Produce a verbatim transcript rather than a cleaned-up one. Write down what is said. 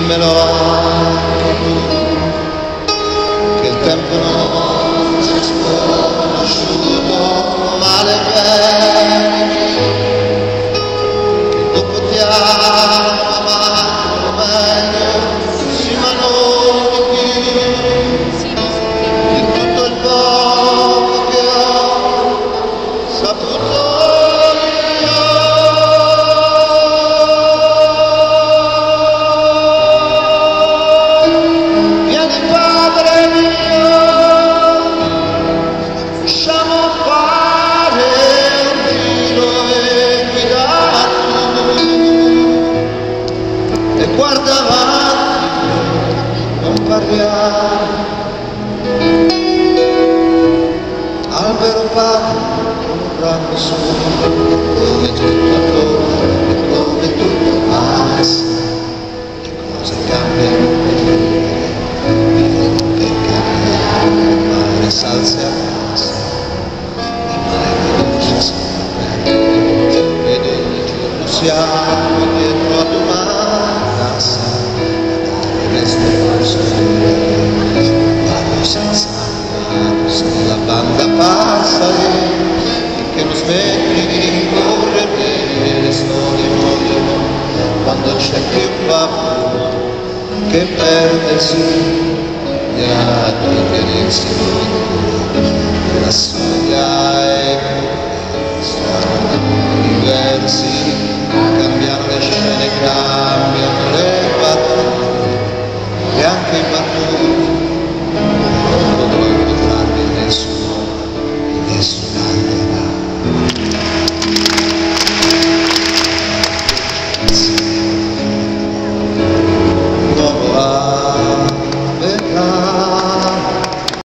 dimmelo anche tu, che il tempo non si è sconosciuto, male bene, che dopo ti hanno amato meglio, sì ma non di più, di tutto il poco che ho saputo. Guarda avanti, non parliamo, albero padre, non avrà nessuno, dove tutto allora e come tutto passa, che cosa cambia per vivere, vivere per cambiare, il mare salse a casa, il mare riduce sempre, ed ogni giorno siamo dietro ad una guardo senza mano sulla banda passa e che non smetti di correre, le storie muoiono quando c'è più paura che perdersi di direzione della soglia e sono diversi.